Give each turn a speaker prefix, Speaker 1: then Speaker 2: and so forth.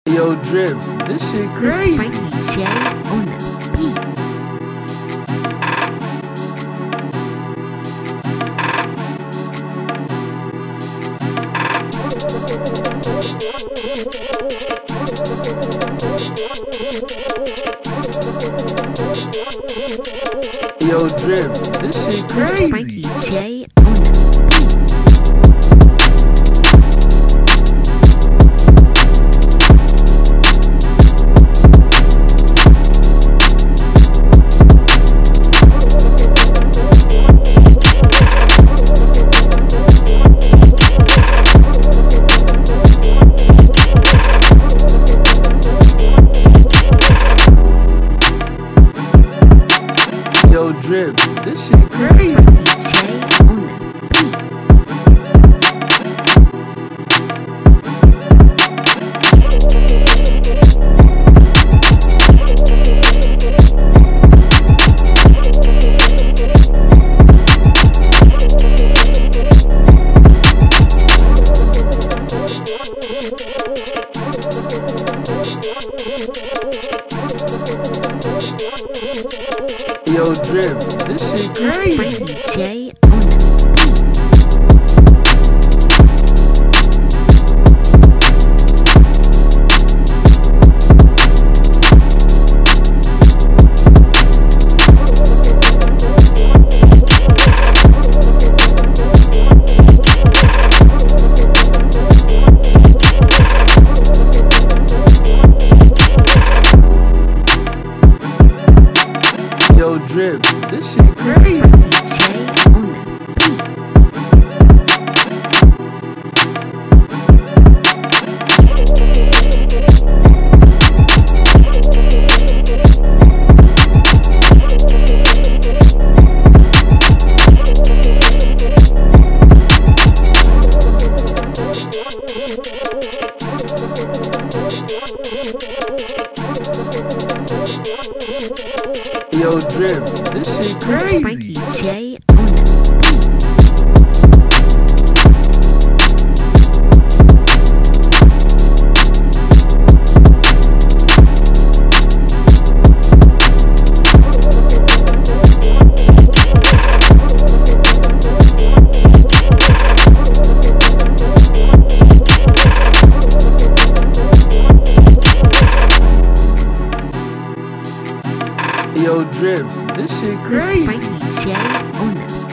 Speaker 1: Yo, Drips, this shit crazy.
Speaker 2: Spiky J on the beat.
Speaker 1: Yo, Drips, this shit crazy.
Speaker 2: Spiky J on the beat.
Speaker 1: Yo, Drips, this shit crazy.
Speaker 2: J on the beat.
Speaker 1: Yo, Drips, this shit crazy.
Speaker 2: Spiky J on the beat.
Speaker 1: Yo, Drips, this shit crazy.
Speaker 2: J on the beat.
Speaker 1: Yo, Drips, this shit crazy.
Speaker 2: Spiky J on the beat.
Speaker 1: Yo, Drips, this shit crazy.
Speaker 2: Spiky J on the